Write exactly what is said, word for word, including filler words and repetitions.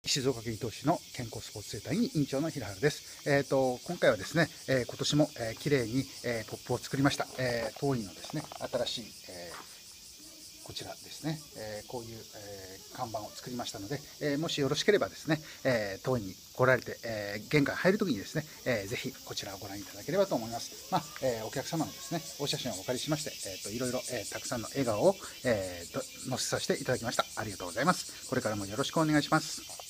静岡県伊東市の健康スポーツセンターに院長の平原です。えーと、今回はですね、えー、今年も、えー、綺麗に、えー、ポップを作りました。えー、当院のですね、新しい、えー、こちらですね、えー、こういう、えー、看板を作りましたので、えー、もしよろしければですね、えー、当院に来られて、えー、玄関入るときにですね、えー、ぜひこちらをご覧いただければと思います。まあ、えー、お客様のですね、お写真をお借りしまして、えーと、いろいろ、えー、たくさんの笑顔を、えー、と載せさせていただきました。ありがとうございます。これからもよろしくお願いします。